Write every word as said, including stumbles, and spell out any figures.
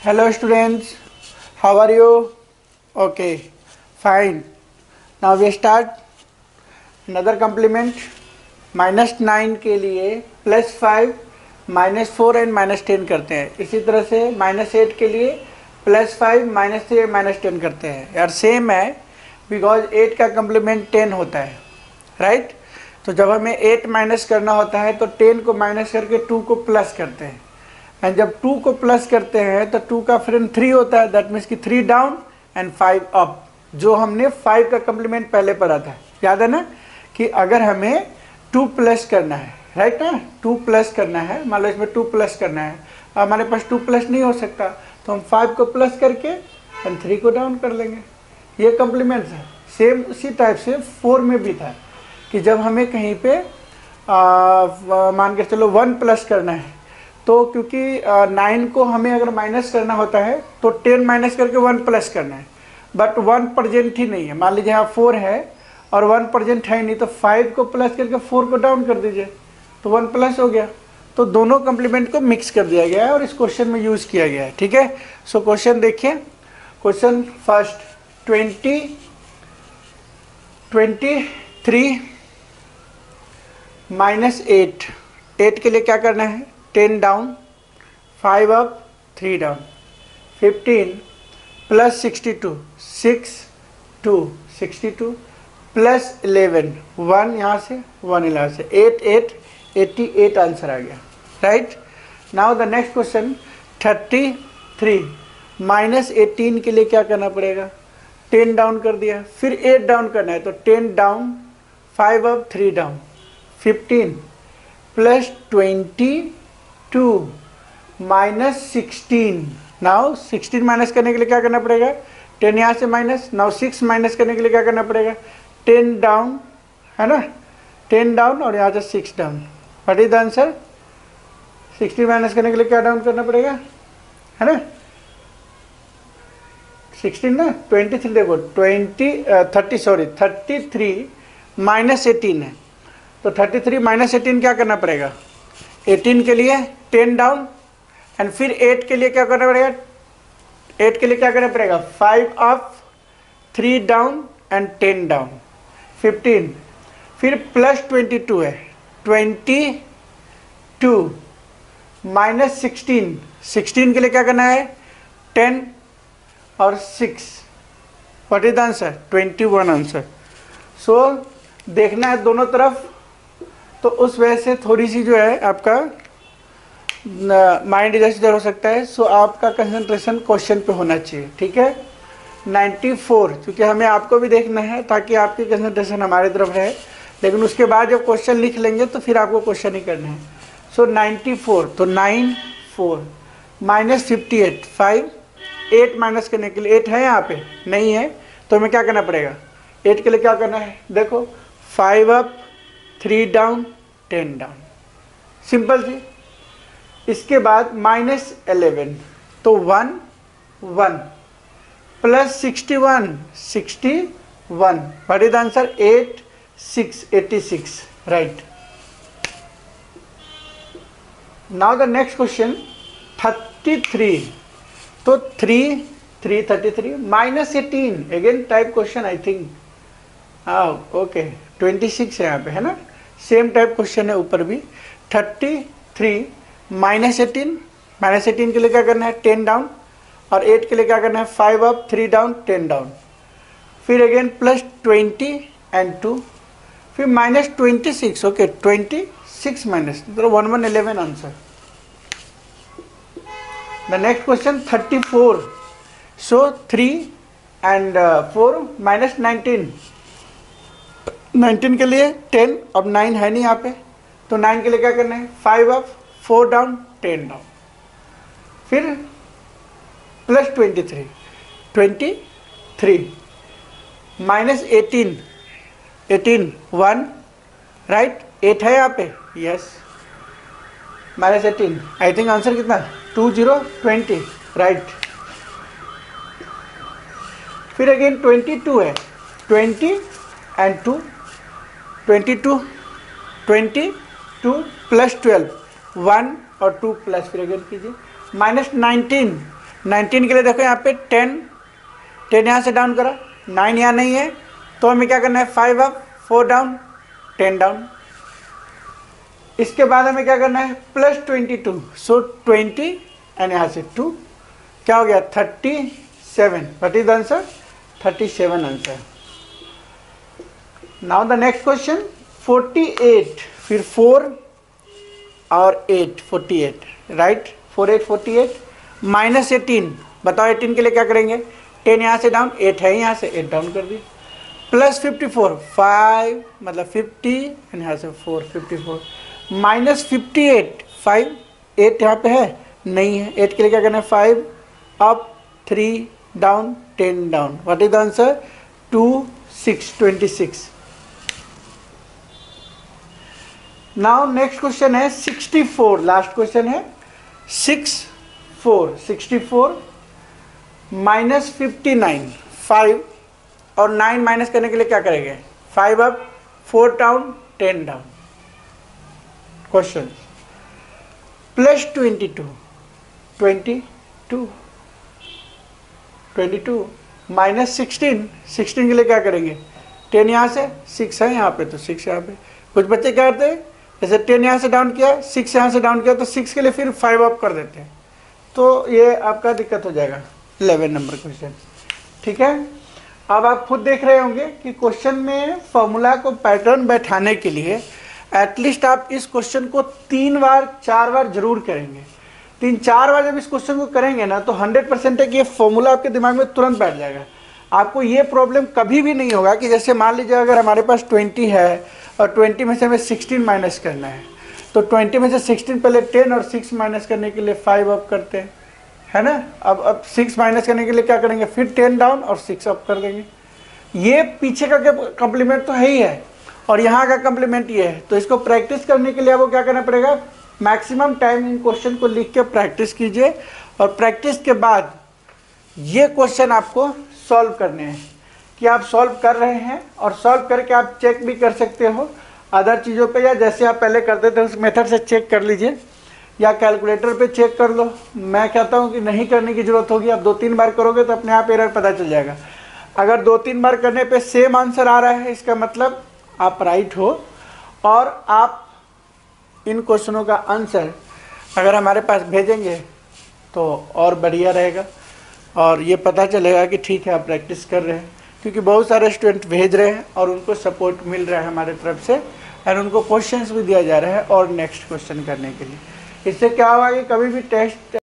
Hello students, how are you? Okay, fine. Now we start another complement. Minus nine के लिए plus five minus four and minus ten करते हैं. इसी तरह से माइनस एट के लिए plus five minus three minus ten करते हैं. यार सेम है बिकॉज एट का कम्प्लीमेंट टेन होता है, राइट right? तो जब हमें एट माइनस करना होता है तो टेन को माइनस करके टू को प्लस करते हैं. एंड जब टू को प्लस करते हैं तो टू का फ्रेंड थ्री होता है. दैट मीन्स कि three down and five up, जो हमने फाइव का कम्प्लीमेंट पहले पढ़ा था. याद है ना कि अगर हमें टू प्लस करना है, राइट ना, टू प्लस करना है, मान लो इसमें टू प्लस करना है, हमारे पास टू प्लस नहीं हो सकता तो हम फाइव को प्लस करके एंड थ्री को डाउन कर लेंगे. ये कम्प्लीमेंट्स है. सेम उसी टाइप से फोर में भी था कि जब हमें कहीं पे मान के चलो वन प्लस करना है तो क्योंकि नाइन को हमें अगर माइनस करना होता है तो टेन माइनस करके वन प्लस करना है, बट वन प्रेजेंट ही नहीं है. मान लीजिए यहाँ फोर है और वन प्रेजेंट है नहीं, तो फाइव को प्लस करके फोर को डाउन कर दीजिए तो वन प्लस हो गया. तो दोनों कम्प्लीमेंट को मिक्स कर दिया गया है और इस क्वेश्चन में यूज़ किया गया है. ठीक है, सो क्वेश्चन देखिए. Question first, twenty twenty three minus eight. Eight के लिए क्या करना है? Ten down, five up, three down. Fifteen plus sixty two, six two sixty two plus eleven, one यहाँ से वन यहाँ से, eight eight eighty eight answer आ गया. Right. Now the next question, thirty three minus eighteen के लिए क्या करना पड़ेगा? टेन डाउन कर दिया, फिर एट डाउन करना है तो ten down, five up, three down. Fifteen plus twenty two minus sixteen. Now sixteen minus करने के लिए क्या करना पड़ेगा? टेन यहाँ से माइनस. नाउ सिक्स माइनस करने के लिए क्या करना पड़ेगा? टेन डाउन, है ना, टेन डाउन और यहाँ से six down. What is the answer? Sixteen minus करने के लिए क्या डाउन करना पड़ेगा, है ना, सिक्सटीन ना, ट्वेंटी थ्री. देखो twenty thirty sorry thirty three minus eighteen है तो थर्टी थ्री माइनस एटीन क्या करना पड़ेगा? एटीन के लिए टेन डाउन एंड फिर एट के लिए क्या करना पड़ेगा? एट के लिए क्या करना पड़ेगा? Five up, three down and ten down. Fifteen फिर प्लस ट्वेंटी टू है, twenty two minus sixteen. Sixteen के लिए क्या करना है? टेन और six. What is the answer? Twenty one answer. So देखना है दोनों तरफ, तो उस वजह से थोड़ी सी जो है आपका माइंड इधर से इधर हो सकता है. सो आपका कंसंट्रेशन क्वेश्चन पे होना चाहिए. ठीक है. नाइन्टी फोर, क्योंकि हमें आपको भी देखना है ताकि आपकी कंसंट्रेशन हमारे तरफ रहे, लेकिन उसके बाद जब क्वेश्चन लिख लेंगे तो फिर आपको क्वेश्चन ही करना है. सो नाइन्टी फोर, तो nine four minus fifty eight, five. Eight minus करने के लिए, एट है यहाँ पे नहीं है तो हमें क्या करना पड़ेगा? एट के लिए क्या करना है? देखो five up, three down, ten down. Simple सी. इसके बाद माइनस एलेवन, तो one one plus sixty one, sixty one. What is the answer? Eight six, eighty six. Right. Now the next question, thirty three. तो three three thirty three minus eighteen, again type question I think. हाँ okay, twenty six है यहाँ पे, है ना. Same type question है ऊपर भी. Thirty three minus eighteen, minus eighteen के लिए क्या करना है? Ten down. और एट के लिए क्या करना है? Five up, three down, ten down. फिर again plus twenty and two, फिर minus twenty six. Okay, twenty six minus, तो one one eleven answer. The next question, thirty four. So three and four minus nineteen. Nineteen के लिए ten, अब nine है नहीं यहाँ पे तो नाइन के लिए क्या करना है? Five up, four down, ten down. फिर plus twenty three, twenty three minus eighteen, eighteen, one. Right. Eight है यहाँ पे, yes, minus eighteen. I think answer कितना? Two zero twenty. राइट. फिर अगेन ट्वेंटी टू है, twenty and two, twenty two, twenty two plus twelve, one और two plus, फिर again कीजिए, minus nineteen. Nineteen के लिए देखो यहाँ पे टेन, टेन यहाँ से डाउन करा, नाइन यहाँ नहीं है तो हमें क्या करना है, five up, four down, ten down. इसके बाद हमें क्या करना है, plus twenty two, so twenty and यहाँ से टू, क्या हो गया, thirty seven. What is the answer, thirty seven answer. Now the next question, forty eight, फिर फोर और eight, forty eight, right, four eight forty eight, minus eighteen, बताओ eighteen के लिए क्या करेंगे, टेन यहाँ से डाउन, एट है यहाँ से, एट डाउन कर दी, प्लस फिफ्टी फोर, फाइव मतलब फिफ्टी एंड यहाँ से four, fifty four, minus fifty eight, five, eight यहाँ पे है नहीं है, एट के लिए क्या करना है, five up, three down, ten down. What is the answer, two six, twenty six. Now next question है सिक्सटी फोर, लास्ट क्वेश्चन है, six four, sixty four minus fifty nine, five और नाइन माइनस करने के लिए क्या करेंगे, five up, four down, ten down. Question, plus twenty two, twenty two, twenty two minus sixteen, sixteen के लिए क्या करेंगे, टेन यहाँ से, सिक्स है यहाँ पे तो सिक्स यहाँ पे। कुछ बच्चे क्या करते हैं, जैसे टेन यहाँ से डाउन किया, सिक्स यहाँ से डाउन किया तो सिक्स के लिए फिर फाइव अप कर देते हैं, तो ये आपका दिक्कत हो जाएगा। इलेवन नंबर क्वेश्चन, ठीक है। अब आप खुद देख रहे होंगे कि क्वेश्चन में फॉर्मूला को पैटर्न बैठाने के लिए एटलीस्ट आप इस क्वेश्चन को तीन बार चार बार जरूर करेंगे। तीन चार बार जब इस क्वेश्चन को करेंगे ना तो हंड्रेड परसेंट है कि ये फॉर्मूला आपके दिमाग में तुरंत बैठ जाएगा। आपको ये प्रॉब्लम कभी भी नहीं होगा कि जैसे मान लीजिए अगर हमारे पास ट्वेंटी है और ट्वेंटी में से हमें सिक्सटीन माइनस करना है, तो ट्वेंटी में से सिक्सटीन पहले टेन और सिक्स माइनस करने के लिए फाइव अप करते हैं, है ना। अब अब सिक्स माइनस करने के लिए क्या करेंगे, फिर टेन डाउन और सिक्स अप कर देंगे। ये पीछे का कम्प्लीमेंट तो है ही है और यहाँ का कम्प्लीमेंट ये है, तो इसको प्रैक्टिस करने के लिए आपको क्या करना पड़ेगा, मैक्सिमम टाइम इन क्वेश्चन को लिख के प्रैक्टिस कीजिए और प्रैक्टिस के बाद ये क्वेश्चन आपको सॉल्व करने हैं कि आप सॉल्व कर रहे हैं, और सॉल्व करके आप चेक भी कर सकते हो अदर चीज़ों पे, या जैसे आप पहले करते थे उस मेथड से चेक कर लीजिए या कैलकुलेटर पे चेक कर लो। मैं कहता हूँ कि नहीं करने की ज़रूरत होगी, आप दो तीन बार करोगे तो अपने आप एरर पता चल जाएगा। अगर दो तीन बार करने पे सेम आंसर आ रहा है इसका मतलब आप राइट हो, और आप इन क्वेश्चनों का आंसर अगर हमारे पास भेजेंगे तो और बढ़िया रहेगा और ये पता चलेगा कि ठीक है आप प्रैक्टिस कर रहे हैं, क्योंकि बहुत सारे स्टूडेंट भेज रहे हैं और उनको सपोर्ट मिल रहा है हमारे तरफ से और उनको क्वेश्चंस भी दिया जा रहा है और नेक्स्ट क्वेश्चन करने के लिए। इससे क्या होगा कि कभी भी टेस्ट